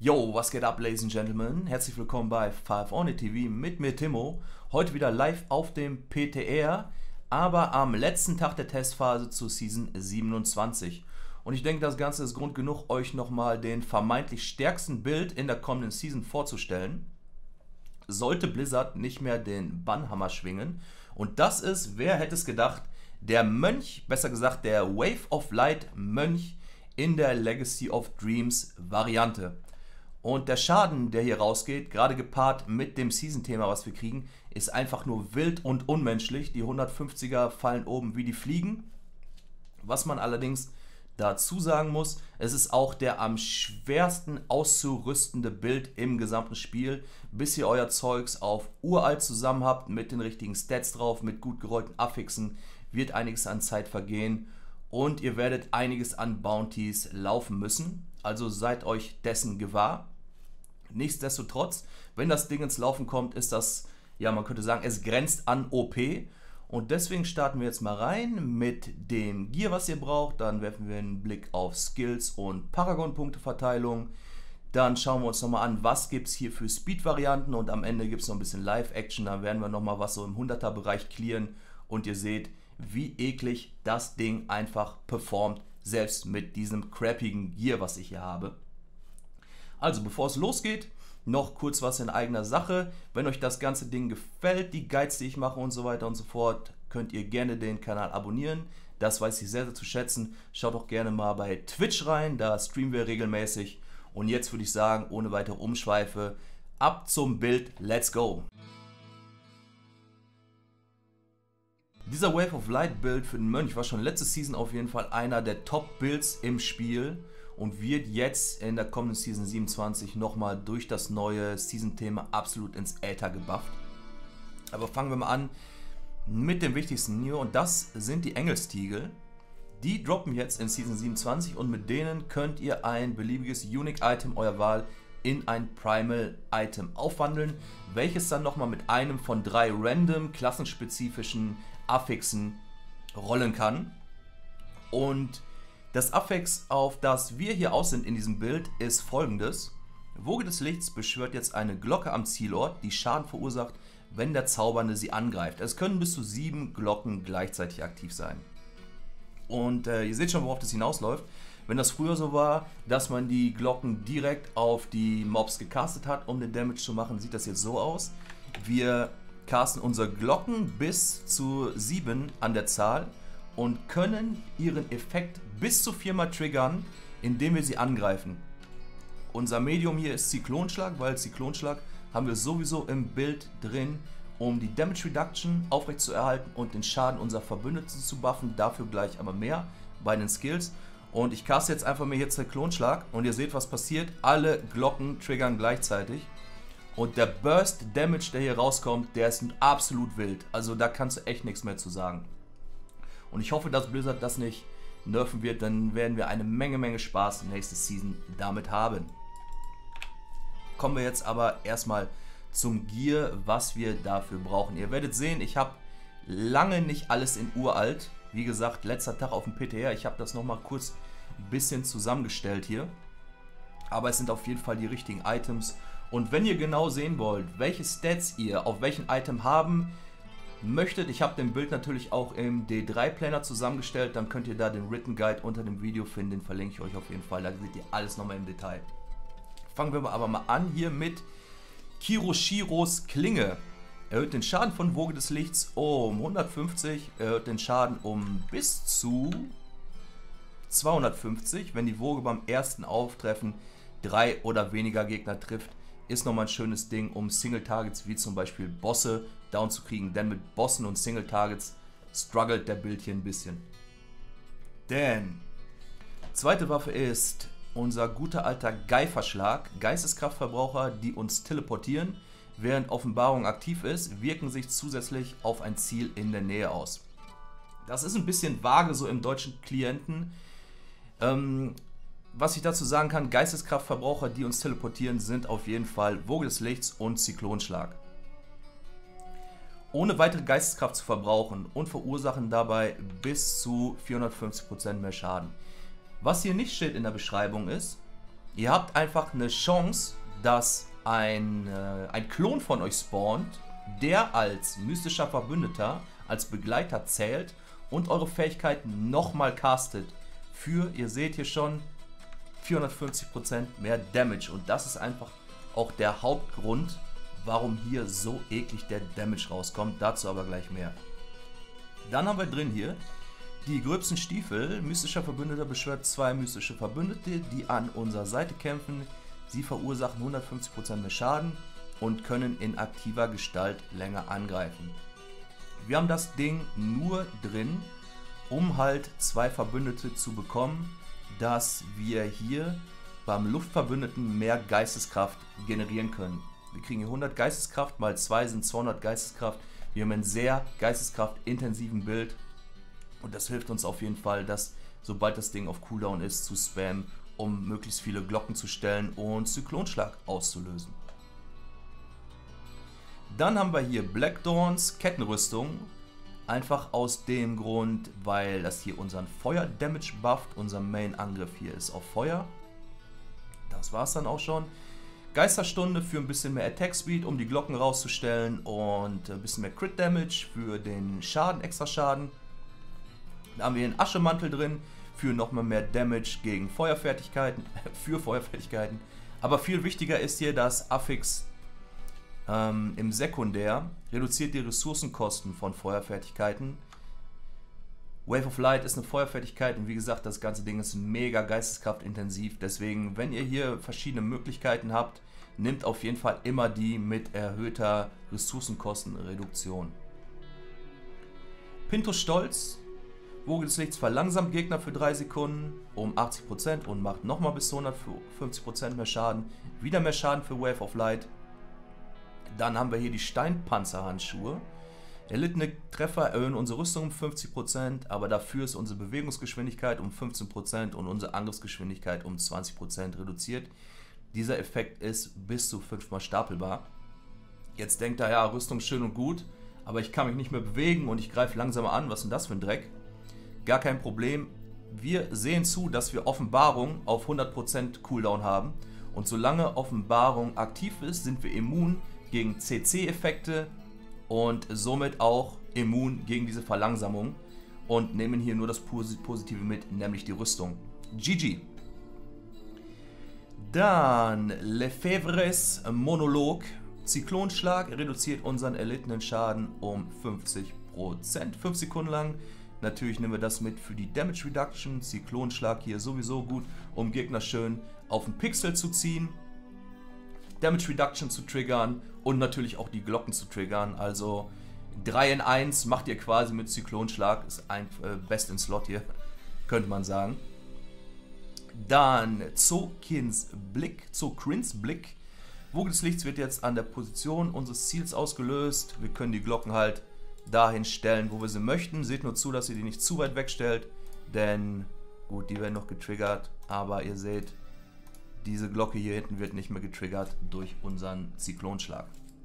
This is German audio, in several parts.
Yo, was geht ab, Ladies and Gentlemen? Herzlich willkommen bei Five On It TV mit mir, Timo. Heute wieder live auf dem PTR, aber am letzten Tag der Testphase zur Season 27. Und ich denke, das Ganze ist Grund genug, euch nochmal den vermeintlich stärksten Build in der kommenden Season vorzustellen. Sollte Blizzard nicht mehr den Bannhammer schwingen. Und das ist, wer hätte es gedacht, der Mönch, besser gesagt der Wave of Light Mönch in der Legacy of Dreams Variante. Und der Schaden, der hier rausgeht, gerade gepaart mit dem Season-Thema, was wir kriegen, ist einfach nur wild und unmenschlich. Die 150er fallen oben wie die Fliegen. Was man allerdings dazu sagen muss, es ist auch der am schwersten auszurüstende Bild im gesamten Spiel, bis ihr euer Zeugs auf uralt zusammen habt, mit den richtigen Stats drauf, mit gut gerollten Affixen, wird einiges an Zeit vergehen und ihr werdet einiges an Bounties laufen müssen. Also seid euch dessen gewahr. Nichtsdestotrotz, wenn das Ding ins Laufen kommt, ist das, ja, man könnte sagen, es grenzt an OP. Und deswegen starten wir jetzt mal rein mit dem Gear, was ihr braucht. Dann werfen wir einen Blick auf Skills und Paragon-Punkteverteilung. Dann schauen wir uns nochmal an, was gibt es hier für Speed-Varianten. Und am Ende gibt es noch ein bisschen Live-Action. Dann werden wir nochmal was so im 100er-Bereich clearen. Und ihr seht, wie eklig das Ding einfach performt, selbst mit diesem crappigen Gear, was ich hier habe. Also bevor es losgeht, noch kurz was in eigener Sache. Wenn euch das ganze Ding gefällt, die Guides, die ich mache und so weiter und so fort, könnt ihr gerne den Kanal abonnieren. Das weiß ich sehr, sehr zu schätzen. Schaut auch gerne mal bei Twitch rein, da streamen wir regelmäßig. Und jetzt würde ich sagen, ohne weitere Umschweife, ab zum Bild, let's go! Dieser Wave of Light Build für den Mönch war schon letzte Season auf jeden Fall einer der Top-Builds im Spiel und wird jetzt in der kommenden Season 27 nochmal durch das neue Season-Thema absolut ins Äther gebufft. Aber fangen wir mal an mit dem wichtigsten New und das sind die Engelstiegel. Die droppen jetzt in Season 27 und mit denen könnt ihr ein beliebiges Unique-Item eurer Wahl in ein Primal-Item aufwandeln, welches dann nochmal mit einem von 3 random, klassenspezifischen Affixen rollen kann. Und das Affix, auf das wir hier aus sind in diesem Bild, ist folgendes. Woge des Lichts beschwört jetzt eine Glocke am Zielort, die Schaden verursacht, wenn der Zaubernde sie angreift. Es können bis zu 7 Glocken gleichzeitig aktiv sein. Und ihr seht schon, worauf das hinausläuft. Wenn das früher so war, dass man die Glocken direkt auf die Mobs gecastet hat, um den Damage zu machen, sieht das jetzt so aus. Wir casten unsere Glocken bis zu 7 an der Zahl und können ihren Effekt bis zu 4-mal triggern, indem wir sie angreifen. Unser Medium hier ist Zyklonschlag, weil Zyklonschlag haben wir sowieso im Bild drin, um die Damage Reduction aufrechtzuerhalten und den Schaden unserer Verbündeten zu buffen, dafür gleich aber mehr bei den Skills. Und ich caste jetzt einfach mir hier Zyklonschlag und ihr seht, was passiert. Alle Glocken triggern gleichzeitig. Und der Burst Damage, der hier rauskommt, der ist absolut wild. Also da kannst du echt nichts mehr zu sagen. Und ich hoffe, dass Blizzard das nicht nerven wird, dann werden wir eine Menge Spaß nächste Season damit haben. Kommen wir jetzt aber erstmal zum Gear, was wir dafür brauchen. Ihr werdet sehen, ich habe lange nicht alles in uralt. Wie gesagt, letzter Tag auf dem PTR, ich habe das nochmal kurz ein bisschen zusammengestellt hier. Aber es sind auf jeden Fall die richtigen Items. Und wenn ihr genau sehen wollt, welche Stats ihr auf welchen Item haben möchtet, ich habe den Bild natürlich auch im D3-Planner zusammengestellt, dann könnt ihr da den Written Guide unter dem Video finden, den verlinke ich euch auf jeden Fall, da seht ihr alles nochmal im Detail. Fangen wir aber mal an hier mit Kiroshiros Klinge. Erhöht den Schaden von Woge des Lichts um 150, erhöht den Schaden um bis zu 250, wenn die Woge beim ersten Auftreffen 3 oder weniger Gegner trifft. Ist nochmal ein schönes Ding, um Single-Targets wie zum Beispiel Bosse down zu kriegen, denn mit Bossen und Single-Targets struggelt der Bild hier ein bisschen. Denn zweite Waffe ist unser guter alter Geiferschlag. Geisteskraftverbraucher, die uns teleportieren, während Offenbarung aktiv ist, wirken sich zusätzlich auf ein Ziel in der Nähe aus. Das ist ein bisschen vage so im deutschen Klienten. Was ich dazu sagen kann, Geisteskraftverbraucher, die uns teleportieren, sind auf jeden Fall Woge des Lichts und Zyklonschlag. Ohne weitere Geisteskraft zu verbrauchen und verursachen dabei bis zu 450% mehr Schaden. Was hier nicht steht in der Beschreibung ist, Ihr habt einfach eine Chance, dass ein Klon von euch spawnt, der als mystischer Verbündeter, als Begleiter zählt und eure Fähigkeiten nochmal castet für, ihr seht hier schon, 450% mehr Damage. Und das ist einfach auch der Hauptgrund, warum hier so eklig der Damage rauskommt. Dazu aber gleich mehr. Dann haben wir drin hier die gröbsten Stiefel. Mystischer Verbündeter beschwört 2 mystische Verbündete, die an unserer Seite kämpfen. Sie verursachen 150% mehr Schaden und können in aktiver Gestalt länger angreifen. Wir haben das Ding nur drin, um halt 2 Verbündete zu bekommen, dass wir hier beim Luftverbündeten mehr Geisteskraft generieren können. Wir kriegen hier 100 Geisteskraft, mal 2 sind 200 Geisteskraft. Wir haben einen sehr geisteskraftintensiven Bild und das hilft uns auf jeden Fall, dass sobald das Ding auf Cooldown ist, zu spammen, um möglichst viele Glocken zu stellen und Zyklonschlag auszulösen. Dann haben wir hier Black Dawns Kettenrüstung. Einfach aus dem Grund, weil das hier unseren Feuer-Damage bufft. Unser Main-Angriff hier ist auf Feuer. Das war es dann auch schon. Geisterstunde für ein bisschen mehr Attack-Speed, um die Glocken rauszustellen. Und ein bisschen mehr Crit-Damage für den Schaden, extra Schaden. Da haben wir einen Aschemantel drin für nochmal mehr Damage gegen Feuerfertigkeiten. Für Feuerfertigkeiten. Aber viel wichtiger ist hier das Affix im Sekundär. Reduziert die Ressourcenkosten von Feuerfertigkeiten. Wave of Light ist eine Feuerfertigkeit und wie gesagt, das ganze Ding ist mega geisteskraftintensiv. Deswegen, wenn ihr hier verschiedene Möglichkeiten habt, nehmt auf jeden Fall immer die mit erhöhter Ressourcenkostenreduktion. Pintos Stolz. Woge des Lichts verlangsamt Gegner für 3 Sekunden um 80% und macht nochmal bis zu 150% mehr Schaden. Wieder mehr Schaden für Wave of Light. Dann haben wir hier die Steinpanzerhandschuhe. Erlittene Treffer erhöhen unsere Rüstung um 50%, aber dafür ist unsere Bewegungsgeschwindigkeit um 15% und unsere Angriffsgeschwindigkeit um 20% reduziert. Dieser Effekt ist bis zu 5-mal stapelbar. Jetzt denkt er, ja, Rüstung schön und gut, aber ich kann mich nicht mehr bewegen und ich greife langsamer an. Was ist denn das für ein Dreck? Gar kein Problem. Wir sehen zu, dass wir Offenbarung auf 100% Cooldown haben. Und solange Offenbarung aktiv ist, sind wir immun gegen CC-Effekte und somit auch immun gegen diese Verlangsamung und nehmen hier nur das Positive mit, nämlich die Rüstung. GG. Dann Lefebvres Monolog. Zyklonschlag reduziert unseren erlittenen Schaden um 50%. 5 Sekunden lang. Natürlich nehmen wir das mit für die Damage Reduction. Zyklonschlag hier sowieso gut, um Gegner schön auf den Pixel zu ziehen. Damage Reduction zu triggern und natürlich auch die Glocken zu triggern. Also 3 in 1 macht ihr quasi mit Zyklonschlag. Ist ein Best in Slot hier, könnte man sagen. Dann Zokrins Blick. Woge des Lichts wird jetzt an der Position unseres Ziels ausgelöst. Wir können die Glocken halt dahin stellen, wo wir sie möchten. Seht nur zu, dass ihr die nicht zu weit wegstellt, denn gut, die werden noch getriggert, aber ihr seht, diese Glocke hier hinten wird nicht mehr getriggert durch unseren Zyklonschlag.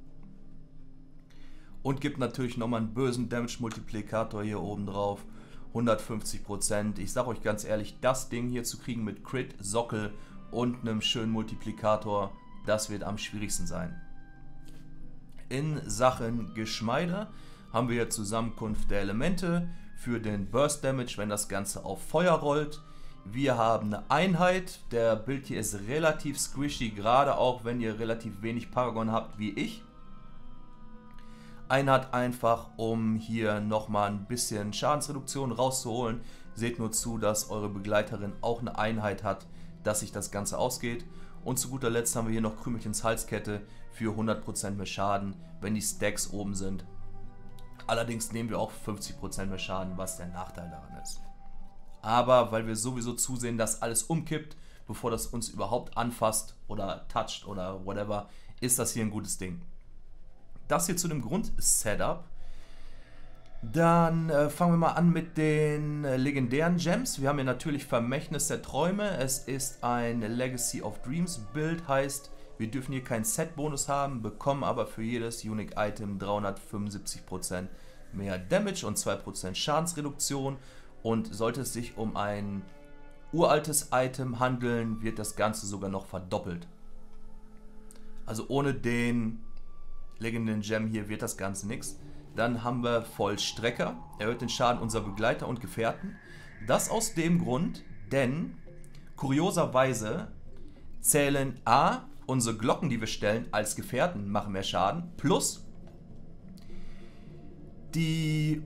Und gibt natürlich nochmal einen bösen Damage-Multiplikator hier oben drauf. 150%. Ich sage euch ganz ehrlich, das Ding hier zu kriegen mit Crit, Sockel und einem schönen Multiplikator, das wird am schwierigsten sein. In Sachen Geschmeide haben wir hier Zusammenkunft der Elemente für den Burst Damage, wenn das Ganze auf Feuer rollt. Wir haben eine Einheit, der Bild hier ist relativ squishy, gerade auch wenn ihr relativ wenig Paragon habt wie ich. Einheit einfach, um hier nochmal ein bisschen Schadensreduktion rauszuholen. Seht nur zu, dass eure Begleiterin auch eine Einheit hat, dass sich das Ganze ausgeht. Und zu guter Letzt haben wir hier noch Krümelchens Halskette für 100% mehr Schaden, wenn die Stacks oben sind. Allerdings nehmen wir auch 50% mehr Schaden, was der Nachteil daran ist. Aber weil wir sowieso zusehen, dass alles umkippt, bevor das uns überhaupt anfasst oder toucht oder whatever, ist das hier ein gutes Ding. Das hier zu dem Grund-Setup. Dann fangen wir mal an mit den legendären Gems. Wir haben hier natürlich Vermächtnis der Träume. Es ist ein Legacy of Dreams Bild, heißt, wir dürfen hier keinen Set-Bonus haben, bekommen aber für jedes Unique-Item 375% mehr Damage und 2% Schadensreduktion. Und sollte es sich um ein uraltes Item handeln, wird das Ganze sogar noch verdoppelt. Also ohne den legendären Gem hier wird das Ganze nichts. Dann haben wir Vollstrecker, erhöht den Schaden unserer Begleiter und Gefährten. Das aus dem Grund, denn kurioserweise zählen A, unsere Glocken, die wir stellen, als Gefährten machen mehr Schaden, plus die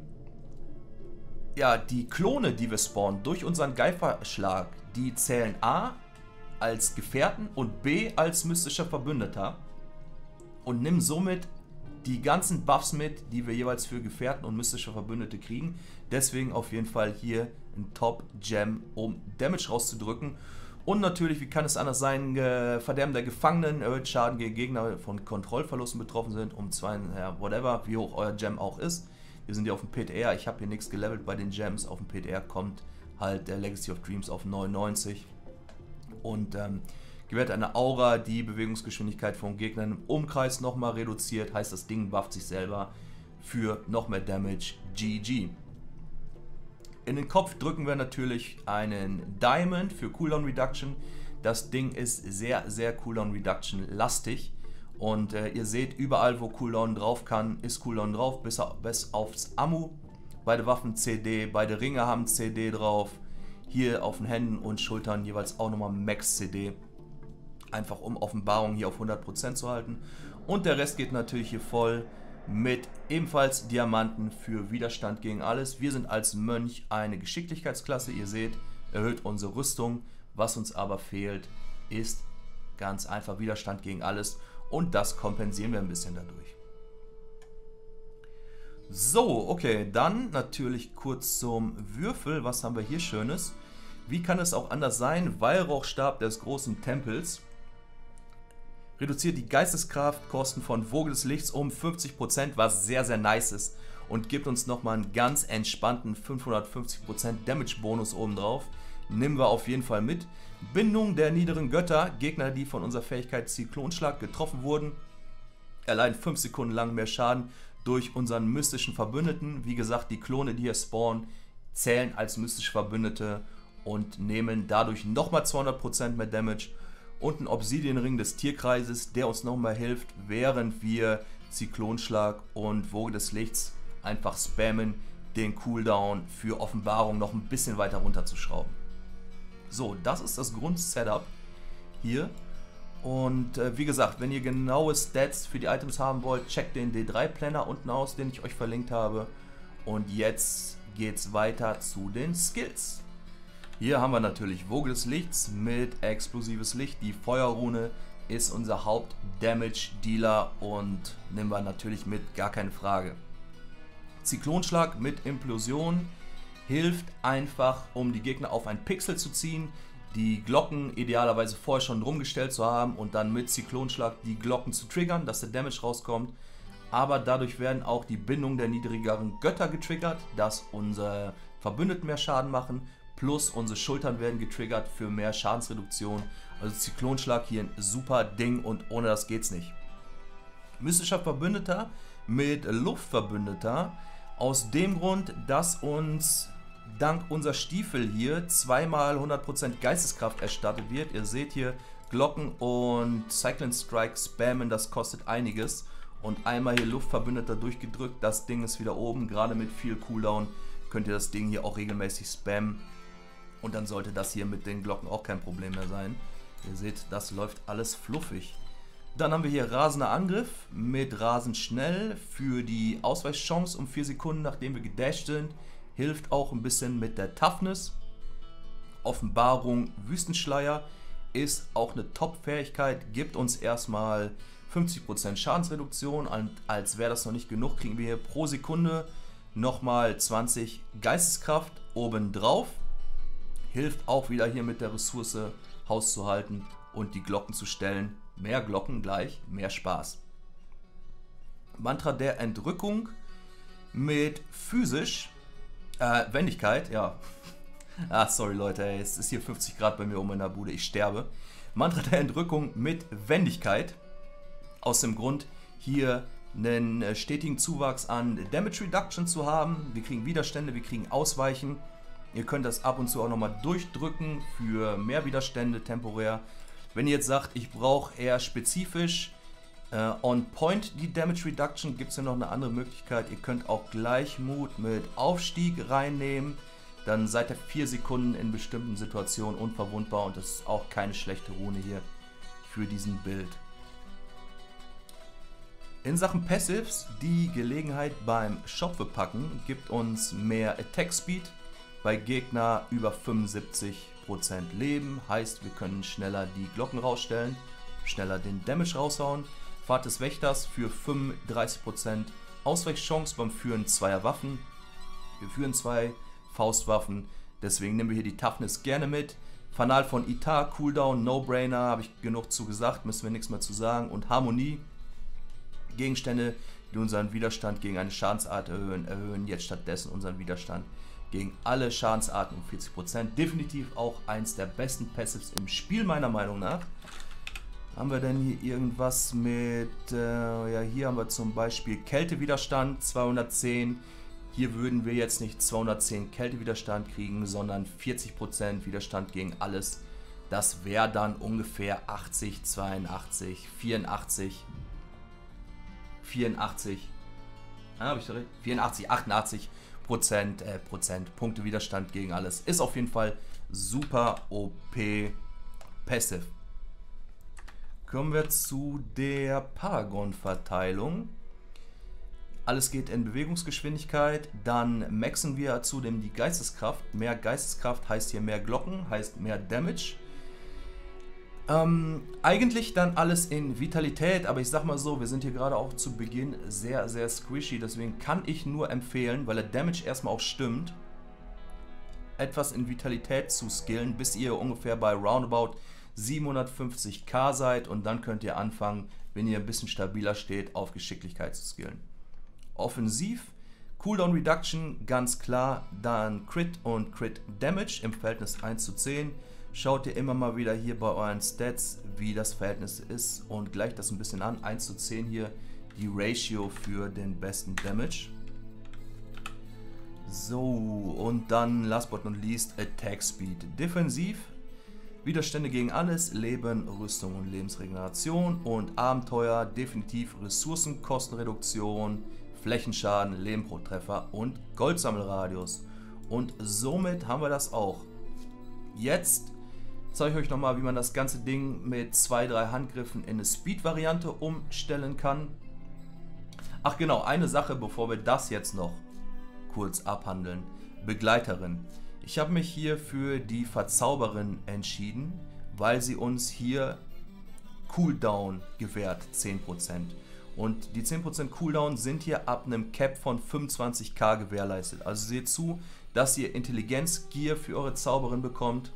Klone, die wir spawnen durch unseren Geiferschlag, die zählen A als Gefährten und B als mystischer Verbündeter und nehmen somit die ganzen Buffs mit, die wir jeweils für Gefährten und mystische Verbündete kriegen. Deswegen auf jeden Fall hier ein Top-Gem, um Damage rauszudrücken. Und natürlich, wie kann es anders sein, Verderben der Gefangenen, erhöht Schaden gegen Gegner von Kontrollverlusten betroffen sind, um 2, ja, whatever, wie hoch euer Gem auch ist. Wir sind hier auf dem PTR, ich habe hier nichts gelevelt bei den Gems. Auf dem PTR kommt halt der Legacy of Dreams auf 99. Und gewährt eine Aura, die Bewegungsgeschwindigkeit von Gegnern im Umkreis nochmal reduziert. Heißt, das Ding bufft sich selber für noch mehr Damage. GG. In den Kopf drücken wir natürlich einen Diamond für Cooldown Reduction. Das Ding ist sehr, sehr Cooldown Reduction lastig. Und ihr seht, überall wo Cooldown drauf kann, ist Cooldown drauf, bis aufs Ammu. Beide Waffen CD, beide Ringe haben CD drauf. Hier auf den Händen und Schultern jeweils auch nochmal Max CD. Einfach um Offenbarung hier auf 100% zu halten. Und der Rest geht natürlich hier voll mit ebenfalls Diamanten für Widerstand gegen alles. Wir sind als Mönch eine Geschicklichkeitsklasse. Ihr seht, erhöht unsere Rüstung. Was uns aber fehlt, ist ganz einfach Widerstand gegen alles. Und das kompensieren wir ein bisschen dadurch. So, okay, dann natürlich kurz zum Würfel. Was haben wir hier Schönes? Wie kann es auch anders sein? Weihrauchstab des großen Tempels reduziert die Geisteskraftkosten von Woge des Lichts um 50%, was sehr, sehr nice ist. Und gibt uns nochmal einen ganz entspannten 550% Damage-Bonus obendrauf. Nehmen wir auf jeden Fall mit. Bindung der niederen Götter. Gegner, die von unserer Fähigkeit Zyklonschlag getroffen wurden, erleiden 5 Sekunden lang mehr Schaden durch unseren mystischen Verbündeten. Wie gesagt, die Klone, die hier spawnen, zählen als mystische Verbündete und nehmen dadurch nochmal 200% mehr Damage. Und ein Obsidianring des Tierkreises, der uns nochmal hilft, während wir Zyklonschlag und Woge des Lichts einfach spammen, den Cooldown für Offenbarung noch ein bisschen weiter runterzuschrauben. So, das ist das Grundsetup hier. Und wie gesagt, wenn ihr genaue Stats für die Items haben wollt, checkt den D3-Planner unten aus, den ich euch verlinkt habe. Und jetzt geht's weiter zu den Skills. Hier haben wir natürlich Woge des Lichts mit explosives Licht. Die Feuerrune ist unser Haupt-Damage-Dealer und nehmen wir natürlich mit, gar keine Frage. Zyklonschlag mit Implosion hilft einfach, um die Gegner auf ein Pixel zu ziehen, die Glocken idealerweise vorher schon rumgestellt zu haben und dann mit Zyklonschlag die Glocken zu triggern, dass der Damage rauskommt. Aber dadurch werden auch die Bindungen der niedrigeren Götter getriggert, dass unsere Verbündeten mehr Schaden machen. Plus unsere Schultern werden getriggert für mehr Schadensreduktion. Also Zyklonschlag hier ein super Ding und ohne das geht's nicht. Mystischer Verbündeter mit Luftverbündeter. Aus dem Grund, dass uns dank unser Stiefel hier zweimal 100% Geisteskraft erstattet wird. Ihr seht hier Glocken und Cyclone Strike spammen, das kostet einiges. Und einmal hier Luftverbündeter durchgedrückt, das Ding ist wieder oben. Gerade mit viel Cooldown könnt ihr das Ding hier auch regelmäßig spammen. Und dann sollte das hier mit den Glocken auch kein Problem mehr sein. Ihr seht, das läuft alles fluffig. Dann haben wir hier rasender Angriff mit rasend schnell für die Ausweichchance um 4 Sekunden, nachdem wir gedasht sind. Hilft auch ein bisschen mit der Toughness. Offenbarung Wüstenschleier ist auch eine Top-Fähigkeit, gibt uns erstmal 50% Schadensreduktion. Und als wäre das noch nicht genug, kriegen wir hier pro Sekunde nochmal 20 Geisteskraft obendrauf. Hilft auch wieder hier mit der Ressource Haus zu halten und die Glocken zu stellen. Mehr Glocken gleich mehr Spaß. Mantra der Entrückung mit physisch Wendigkeit, ja. Ah, sorry Leute, es ist hier 50 Grad bei mir oben in der Bude, ich sterbe. Mantra der Entrückung mit Wendigkeit. Aus dem Grund, hier einen stetigen Zuwachs an Damage Reduction zu haben. Wir kriegen Widerstände, wir kriegen Ausweichen. Ihr könnt das ab und zu auch nochmal durchdrücken für mehr Widerstände temporär. Wenn ihr jetzt sagt, ich brauche eher spezifisch on point die Damage Reduction, gibt es ja noch eine andere Möglichkeit. Ihr könnt auch Gleichmut mit Aufstieg reinnehmen. Dann seid ihr 4 Sekunden in bestimmten Situationen unverwundbar und das ist auch keine schlechte Rune hier für diesen Bild. In Sachen Passives, die Gelegenheit beim Shop packen gibt uns mehr Attack Speed, bei Gegner über 75% Leben, heißt wir können schneller die Glocken rausstellen, schneller den Damage raushauen. Fahrt des Wächters für 35% Ausweichchance beim Führen zweier Waffen. Wir führen 2 Faustwaffen, deswegen nehmen wir hier die Toughness gerne mit. Fanal von Ita, Cooldown, No-Brainer, habe ich genug zu gesagt, müssen wir nichts mehr zu sagen. Und Harmonie, Gegenstände, die unseren Widerstand gegen eine Schadensart erhöhen jetzt stattdessen unseren Widerstand gegen alle Schadensarten um 40%. Definitiv auch eins der besten Passives im Spiel, meiner Meinung nach. Haben wir denn hier irgendwas mit, ja, hier haben wir zum Beispiel Kältewiderstand 210. Hier würden wir jetzt nicht 210 Kältewiderstand kriegen, sondern 40% Widerstand gegen alles. Das wäre dann ungefähr 80, 82, 84, 88 Punkte Widerstand gegen alles. Ist auf jeden Fall super OP Passive. Kommen wir zu der Paragon-Verteilung. Alles geht in Bewegungsgeschwindigkeit. Dann maxen wir zudem die Geisteskraft. Mehr Geisteskraft heißt hier mehr Glocken, heißt mehr Damage. Eigentlich dann alles in Vitalität, aber ich sag mal so, wir sind hier gerade auch zu Beginn sehr, sehr squishy, deswegen kann ich nur empfehlen, weil der Damage erstmal auch stimmt, etwas in Vitalität zu skillen, bis ihr ungefähr bei roundabout 750k seid und dann könnt ihr anfangen, wenn ihr ein bisschen stabiler steht, auf Geschicklichkeit zu skillen. Offensiv, Cooldown Reduction, ganz klar, dann Crit und Crit Damage im Verhältnis 1:10. Schaut ihr immer mal wieder hier bei euren Stats, wie das Verhältnis ist und gleicht das ein bisschen an. 1:10 hier die Ratio für den besten Damage. So, und dann last but not least Attack Speed. Defensiv, Widerstände gegen alles, Leben, Rüstung und Lebensregeneration und Abenteuer, definitiv Ressourcenkostenreduktion, Flächenschaden, Leben pro Treffer und Goldsammelradius. Und somit haben wir das auch. Jetzt zeige ich euch nochmal, wie man das ganze Ding mit 2-3 Handgriffen in eine Speed-Variante umstellen kann. Ach genau, eine Sache, bevor wir das jetzt noch kurz abhandeln. Begleiterin. Ich habe mich hier für die Verzauberin entschieden, weil sie uns hier Cooldown gewährt, 10%. Und die 10% Cooldown sind hier ab einem Cap von 25k gewährleistet. Also seht zu, dass ihr Intelligenz-Gear für eure Zauberin bekommt.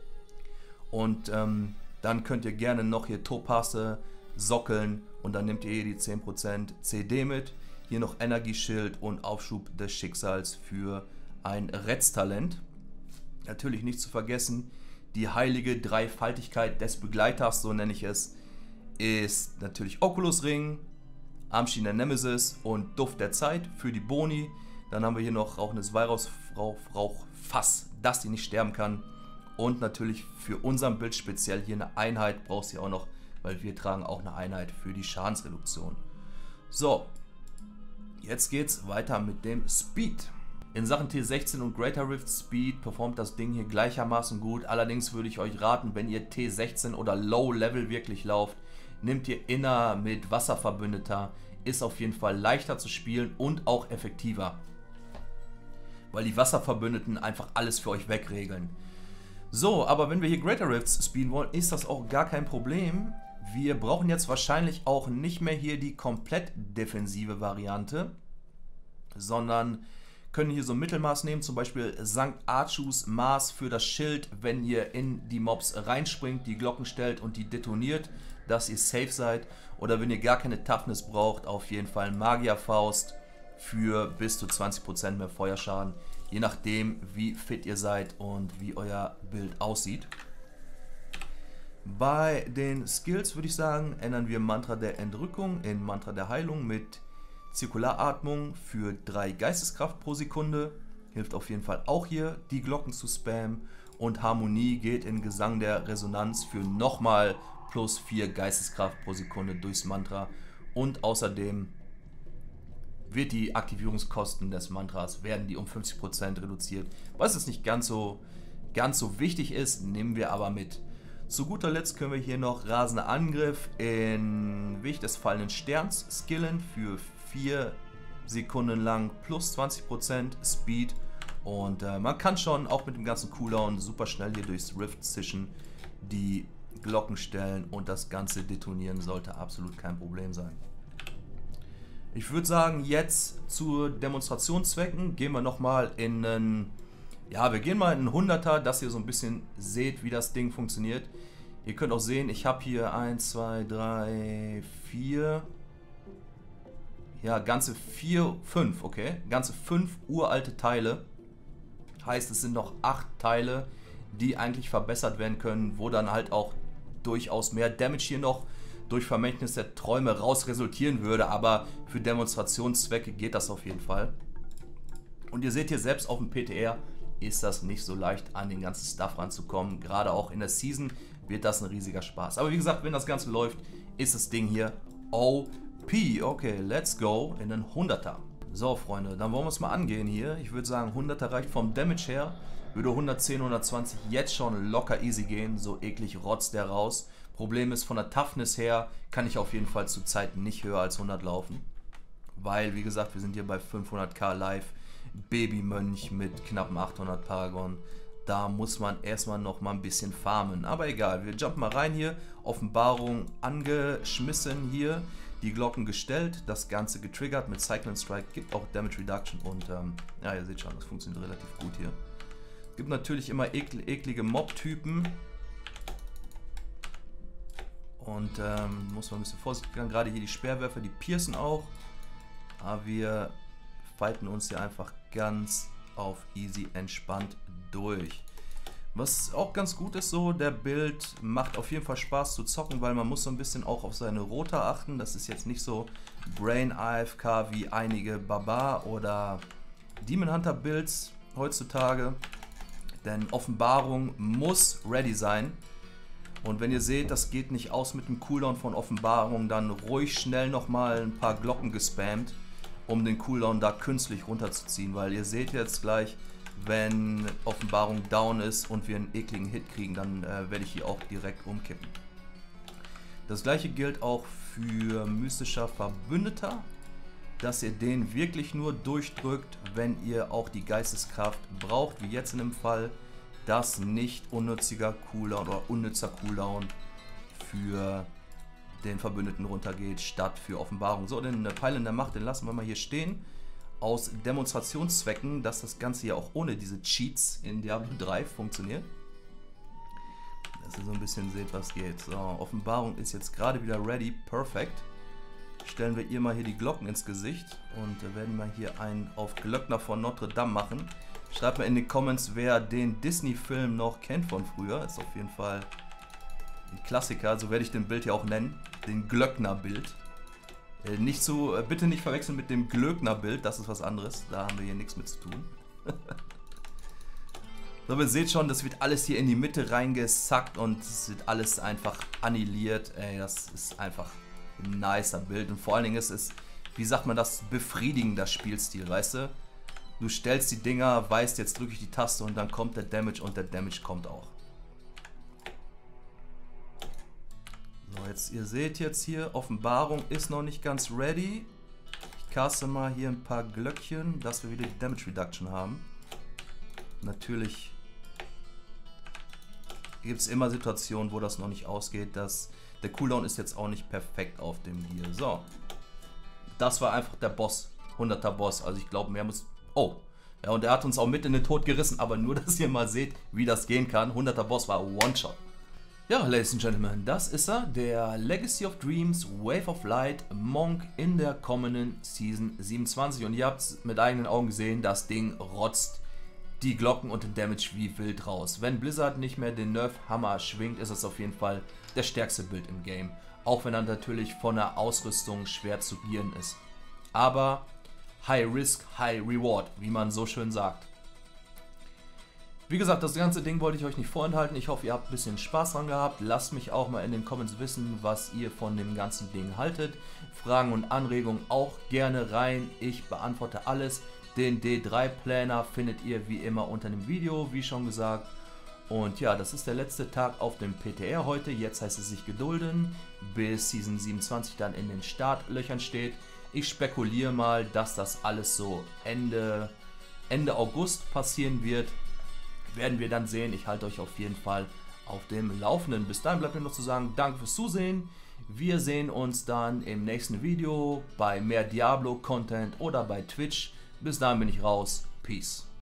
Und dann könnt ihr gerne noch hier Topasse sockeln und dann nehmt ihr hier die 10% CD mit. Hier noch Energieschild und Aufschub des Schicksals für ein Retztalent. Natürlich nicht zu vergessen, die heilige Dreifaltigkeit des Begleiters, so nenne ich es, ist natürlich Oculus Ring, Armschienen der Nemesis und Duft der Zeit für die Boni. Dann haben wir hier noch rauchendes Weihrauchfass, dass die nicht sterben kann. Und natürlich für unseren Bild speziell hier eine Einheit braucht sie auch noch, weil wir tragen auch eine Einheit für die Schadensreduktion. So, jetzt geht's weiter mit dem Speed. In Sachen T16 und Greater Rift Speed performt das Ding hier gleichermaßen gut. Allerdings würde ich euch raten, wenn ihr T16 oder Low Level wirklich lauft, nehmt ihr Inner mit Wasserverbündeter. Ist auf jeden Fall leichter zu spielen und auch effektiver. Weil die Wasserverbündeten einfach alles für euch wegregeln. So, aber wenn wir hier Greater Rifts spielen wollen, ist das auch gar kein Problem. Wir brauchen jetzt wahrscheinlich auch nicht mehr hier die komplett defensive Variante, sondern können hier so ein Mittelmaß nehmen, zum Beispiel St. Archus Maß für das Schild, wenn ihr in die Mobs reinspringt, die Glocken stellt und die detoniert, dass ihr safe seid. Oder wenn ihr gar keine Toughness braucht, auf jeden Fall Magierfaust für bis zu 20% mehr Feuerschaden, je nachdem wie fit ihr seid und wie euer Bild aussieht. Bei den Skills würde ich sagen, ändern wir Mantra der Entrückung in Mantra der Heilung mit Zirkularatmung für 3 Geisteskraft pro Sekunde, hilft auf jeden Fall auch hier, die Glocken zu spammen. Und Harmonie geht in Gesang der Resonanz für nochmal plus 4 Geisteskraft pro Sekunde durchs Mantra. Und außerdem wird die Aktivierungskosten des Mantras werden die um 50% reduziert. Was jetzt nicht ganz so wichtig ist, nehmen wir aber mit. Zu guter Letzt können wir hier noch rasender Angriff in Weg des fallenden Sterns skillen für 4 Sekunden lang plus 20% Speed. Und man kann schon auch mit dem ganzen Cooldown super schnell hier durchs Rift zischen, die Glocken stellen und das Ganze detonieren sollte absolut kein Problem sein. Ich würde sagen, jetzt zu Demonstrationszwecken gehen wir nochmal in einen, ja, wir gehen mal in einen 100er, dass ihr so ein bisschen seht, wie das Ding funktioniert. Ihr könnt auch sehen, ich habe hier 1, 2, 3, 4, ja, ganze 5, okay, ganze 5 uralte Teile. Heißt, es sind noch 8 Teile, die eigentlich verbessert werden können, wo dann halt auch durchaus mehr Damage hier noch durch Vermächtnis der Träume raus resultieren würde, aber für Demonstrationszwecke geht das auf jeden Fall. Und ihr seht hier selbst auf dem PTR ist das nicht so leicht an den ganzen Stuff ranzukommen. Gerade auch in der Season wird das ein riesiger Spaß. Aber wie gesagt, wenn das Ganze läuft, ist das Ding hier OP. Okay, let's go in den 100er. So Freunde, dann wollen wir es mal angehen hier. Ich würde sagen 100er reicht vom Damage her. Würde 110, 120 jetzt schon locker easy gehen. So eklig rotzt der raus. Problem ist, von der Toughness her kann ich auf jeden Fall zu Zeiten nicht höher als 100 laufen. Weil, wie gesagt, wir sind hier bei 500k live. Babymönch mit knappen 800 Paragon. Da muss man erstmal noch mal ein bisschen farmen. Aber egal, wir jumpen mal rein hier. Offenbarung angeschmissen hier. Die Glocken gestellt. Das Ganze getriggert mit Cyclone Strike. Gibt auch Damage Reduction. Und ja, ihr seht schon, das funktioniert relativ gut hier. Gibt natürlich immer eklige Mob-Typen. Und muss man ein bisschen vorsichtig sein. Gerade hier die Speerwerfer, die piercen auch. Aber wir fighten uns hier einfach ganz auf easy entspannt durch. Was auch ganz gut ist so, der Build macht auf jeden Fall Spaß zu zocken, weil man muss so ein bisschen auch auf seine Rota achten. Das ist jetzt nicht so Brain AFK wie einige Barbar oder Demon Hunter Builds heutzutage. Denn Offenbarung muss ready sein. Und wenn ihr seht, das geht nicht aus mit dem Cooldown von Offenbarung, dann ruhig schnell nochmal ein paar Glocken gespammt, um den Cooldown da künstlich runterzuziehen. Weil ihr seht jetzt gleich, wenn Offenbarung down ist und wir einen ekligen Hit kriegen, dann werde ich hier auch direkt umkippen. Das gleiche gilt auch für mystischer Verbündeter, dass ihr den wirklich nur durchdrückt, wenn ihr auch die Geisteskraft braucht, wie jetzt in dem Fall, dass nicht unnütziger Cooldown oder unnützer Cooldown für den Verbündeten runtergeht, statt für Offenbarung. So, den Pfeil in der Macht, den lassen wir mal hier stehen. Aus Demonstrationszwecken, dass das Ganze hier auch ohne diese Cheats in Diablo 3 funktioniert. Dass ihr so ein bisschen seht, was geht. So, Offenbarung ist jetzt gerade wieder ready. Perfekt. Stellen wir ihr mal hier die Glocken ins Gesicht und werden mal hier einen auf Glöckner von Notre Dame machen. Schreibt mal in die Comments, wer den Disney-Film noch kennt von früher. Ist auf jeden Fall ein Klassiker, so werde ich den Bild hier auch nennen. Den Glöckner-Bild. Bitte nicht verwechseln mit dem Glöckner-Bild, das ist was anderes. Da haben wir hier nichts mit zu tun. So, ihr seht schon, das wird alles hier in die Mitte reingesackt und es wird alles einfach annihiliert. Ey, das ist einfach ein nicer Bild. Und vor allen Dingen ist es, wie sagt man das, befriedigender Spielstil, weißt du? Du stellst die Dinger, weißt, jetzt drücke ich die Taste und dann kommt der Damage und der Damage kommt auch. So, jetzt, ihr seht jetzt hier, Offenbarung ist noch nicht ganz ready. Ich caste mal hier ein paar Glöckchen, dass wir wieder die Damage Reduction haben. Natürlich gibt es immer Situationen, wo das noch nicht ausgeht. Der Cooldown ist jetzt auch nicht perfekt auf dem Gear. So, das war einfach der Boss, 100er Boss. Also ich glaube, mehr muss... Oh, ja, und er hat uns auch mit in den Tod gerissen, aber nur, dass ihr mal seht, wie das gehen kann. 100er Boss war One-Shot. Ja, Ladies and Gentlemen, das ist er, der Legacy of Dreams Wave of Light Monk in der kommenden Season 27. Und ihr habt es mit eigenen Augen gesehen, das Ding rotzt die Glocken und den Damage wie wild raus. Wenn Blizzard nicht mehr den Nerf-Hammer schwingt, ist es auf jeden Fall der stärkste Bild im Game. Auch wenn er natürlich von der Ausrüstung schwer zu gieren ist. Aber High Risk, High Reward, wie man so schön sagt. Wie gesagt, das ganze Ding wollte ich euch nicht vorenthalten. Ich hoffe, ihr habt ein bisschen Spaß dran gehabt. Lasst mich auch mal in den Comments wissen, was ihr von dem ganzen Ding haltet. Fragen und Anregungen auch gerne rein. Ich beantworte alles. Den D3-Planner findet ihr wie immer unter dem Video, wie schon gesagt. Und ja, das ist der letzte Tag auf dem PTR heute. Jetzt heißt es sich gedulden, bis Season 27 dann in den Startlöchern steht. Ich spekuliere mal, dass das alles so Ende August passieren wird. Werden wir dann sehen. Ich halte euch auf jeden Fall auf dem Laufenden. Bis dahin bleibt mir noch zu sagen, danke fürs Zusehen. Wir sehen uns dann im nächsten Video bei mehr Diablo-Content oder bei Twitch. Bis dahin bin ich raus. Peace.